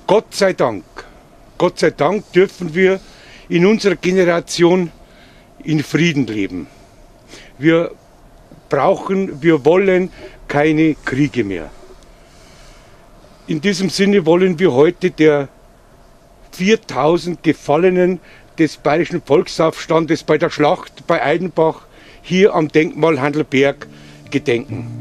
Gott sei Dank dürfen wir in unserer Generation in Frieden leben. Wir wollen keine Kriege mehr. In diesem Sinne wollen wir heute der 4000 Gefallenen des Bayerischen Volksaufstandes bei der Schlacht bei Aidenbach hier am Denkmal Handlberg gedenken.